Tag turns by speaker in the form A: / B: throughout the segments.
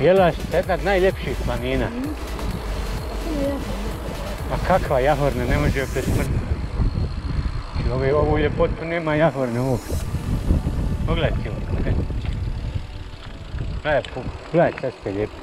A: Bjelašnica, jedna od najljepših planina. Ma kakva jahorna, ne može joj presmrtiti. Ovu ljepotu nema jahorne uopće. Pogledajte ovo. Gledajte, sad ste lijepi.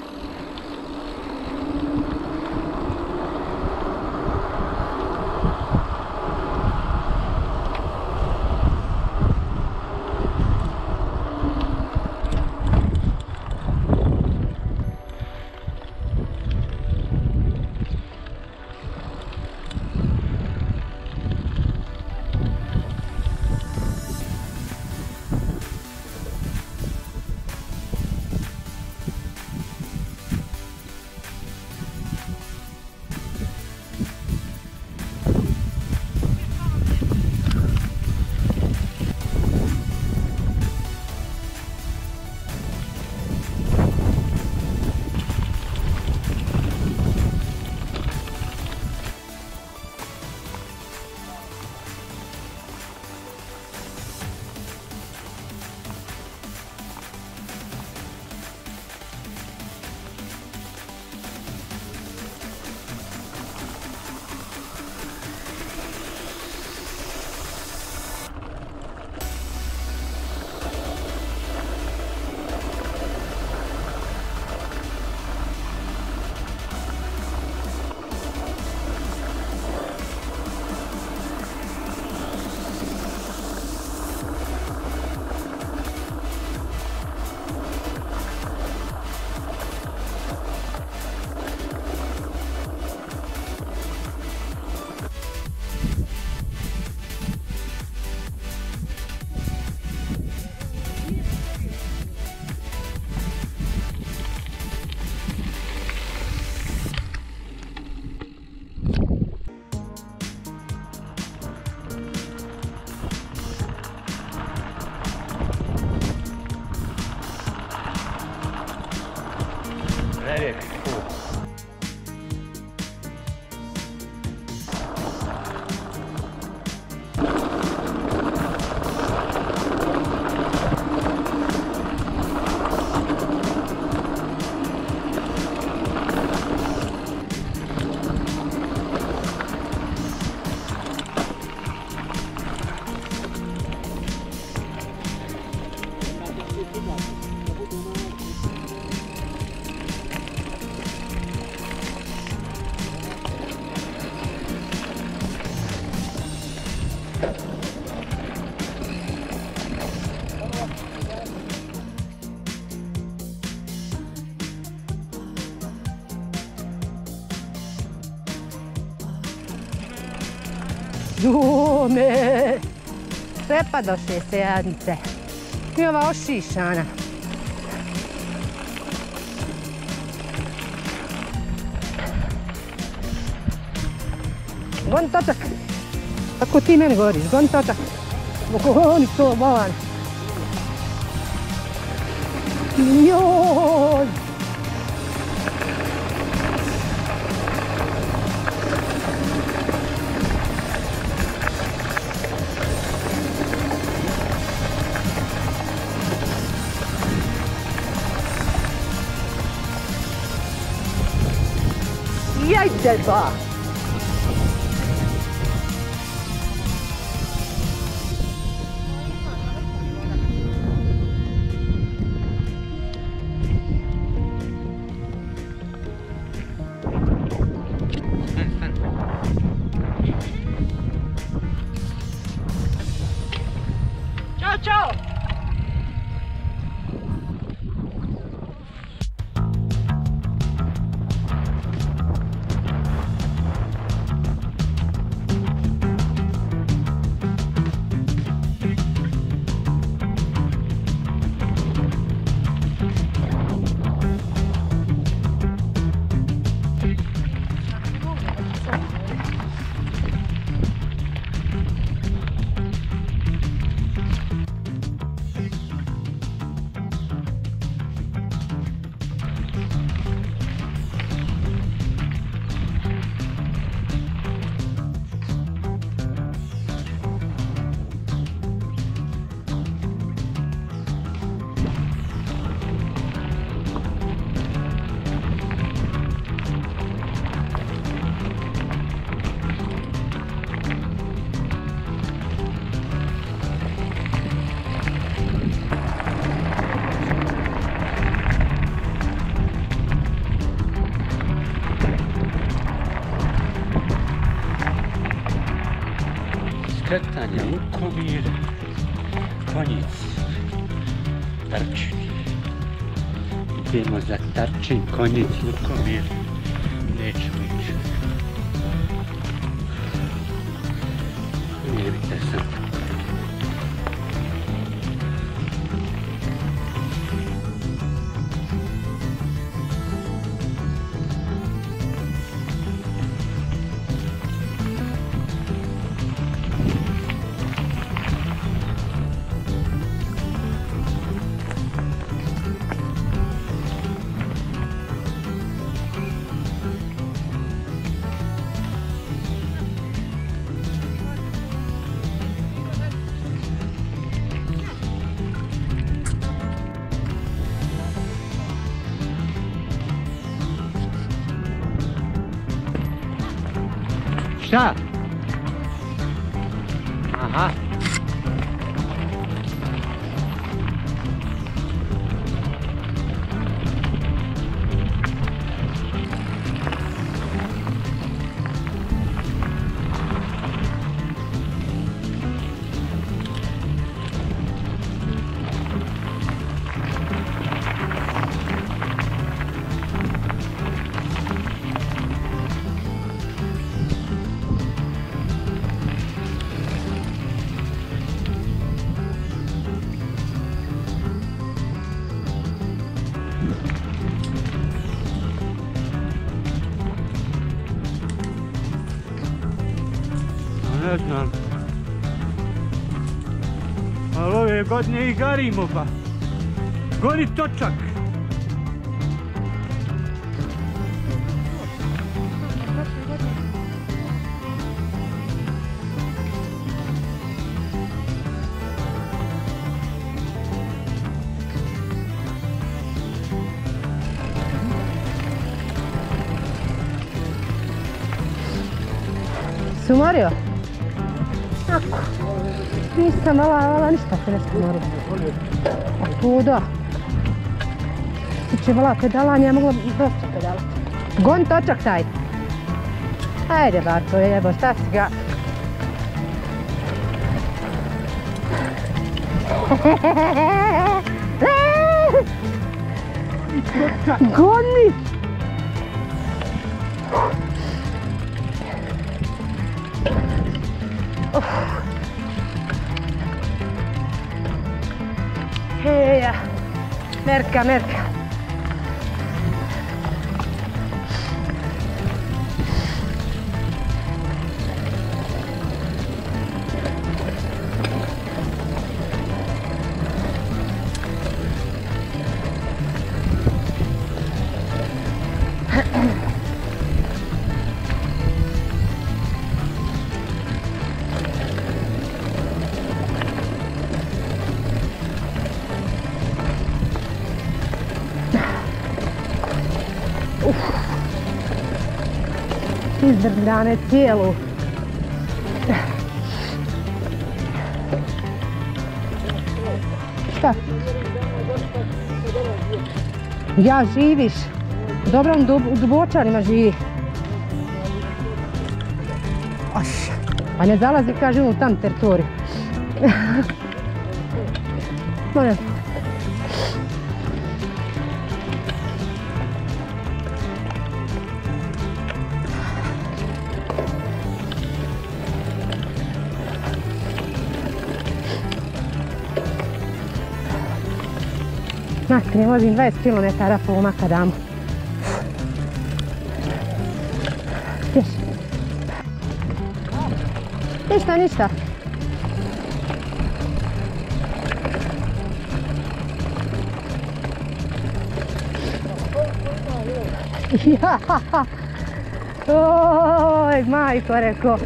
B: Jume, prepadoše se jadnice. I ova ošišana. Gon točak. Tako ti meni govoriš, gon točak. Oni to bolan. Joj! Jajte ba!
C: Ćao, čao!
A: šetanje, Lukomir, konjici, Trčin. Idemo za Trčin, konjic, Lukomir, nećemo ići. Vidite sam. Šta? Aha. Ne znam. Ali ove godine i garimo pa. Gori točak.
B: Se umorio? Ako. Nisam vala ništa se ne umorio. Tuda. Ti će vala pedalanje, ja mogla dosta pedalati. Gon točak taj. Ajde Barko, jebo, šta si ga? Goni! Heja, merka. Izdrgane cijelu. Šta? Ja živiš. Dobro, u Dubočanima živi. A ne zalazi, kaže, u tam teritoriju. Moram. Ne vozim 20 km po makadamu. Ništa. Oj, majko, reko.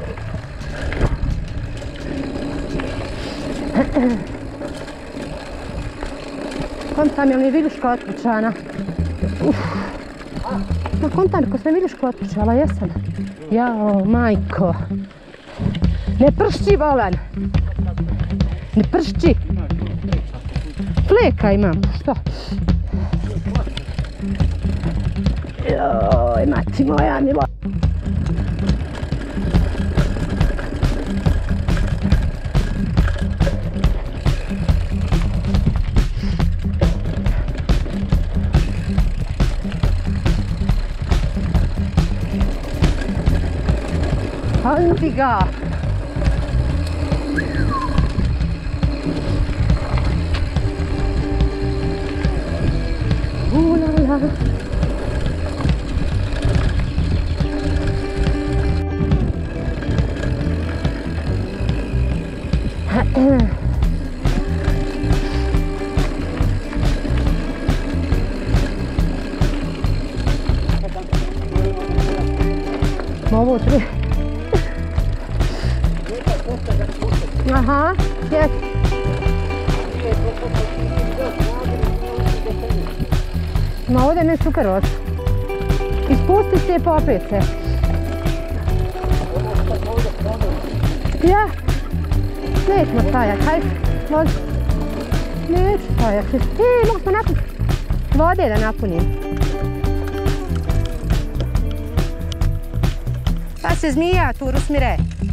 B: Kontam, jel mi Viljuška otpučana? Na kontam, ko sam Viljuška otpučala, jesam. Jao, majko. Ne pršći, volan. Ne pršći. Fleka imam, što? Joj, mati moja milo. Handi ga! Ulala! Ovo ću. Aha, jes. Ma ovdje mi je super oči. Ispusti se pa opet se. Ja. Nećemo stajati, hajde. Vozi. Neću stajati. Mogu smo napuniti. Vode da napunim. Pa se zmija tu usmire.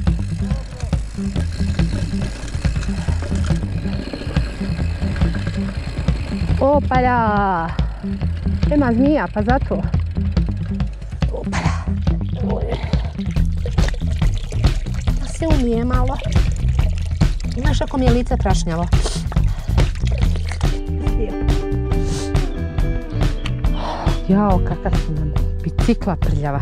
B: Opala! Ima zmija, pa zato. Opala! Da se umije malo. Znaš ako mi je lice prašnjavo. Jao, kakav su nam bicikla prljava.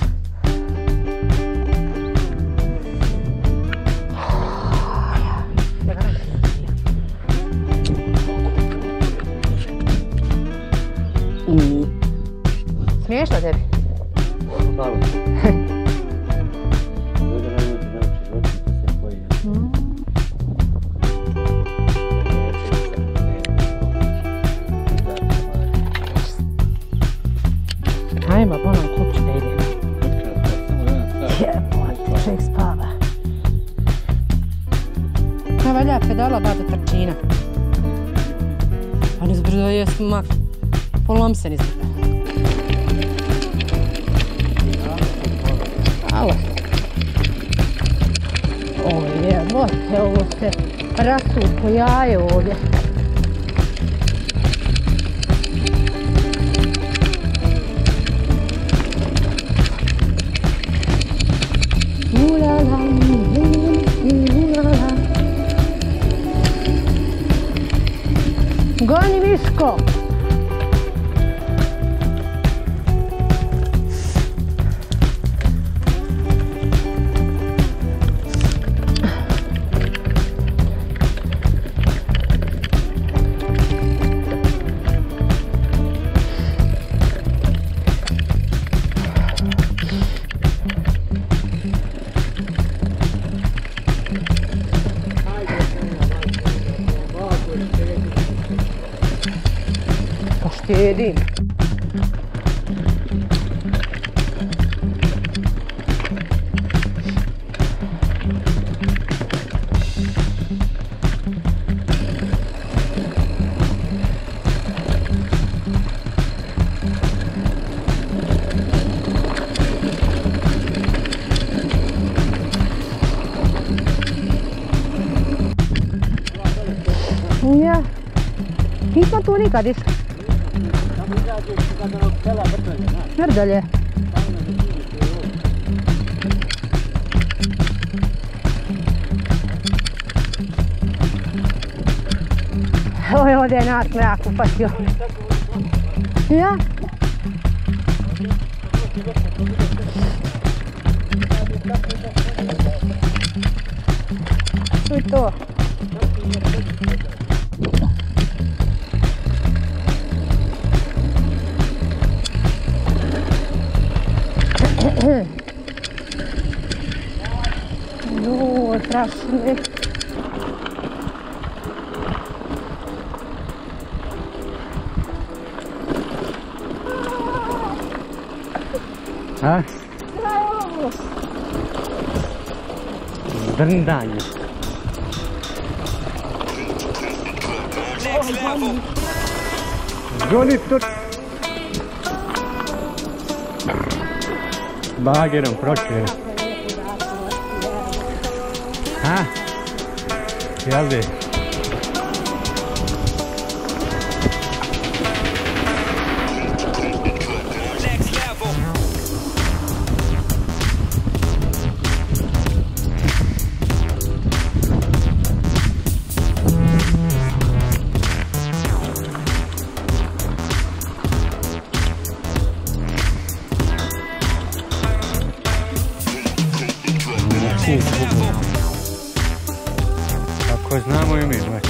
B: Smiješno tebi?
A: Malo.
B: Ajmo, bolam kući da ide. Jebote, čovjek spava. Ne valja pedala da do trčina. A nizbrdo je smak. Polom se nizbrdo. Alo. Ovo je, bote, ovo se rasu ko jaje ovdje. Ulala, ulala. Goni Miško! Poštedim. Ja, nisam tu nikad išla. Mrdolje. Ovo je ovdje nas mrak upatio. Ja? To je to. No, strašno je.
A: A? Drndanje. Goni tu. Bagerom pročuje. Ha? Javde. Ako znamo i mi, znači.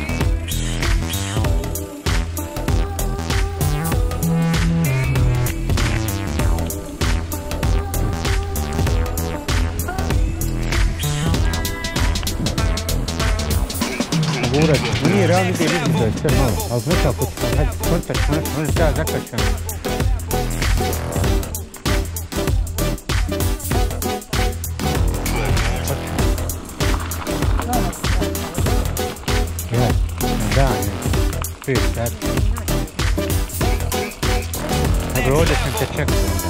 A: Gurac, nije realno gdje vidim da je sve malo, ali znaš kako ću, hajde, kontakt, možda se ja zakačam. Ja, na dan, 5 sati. Dobro, ovdje sam te čekao.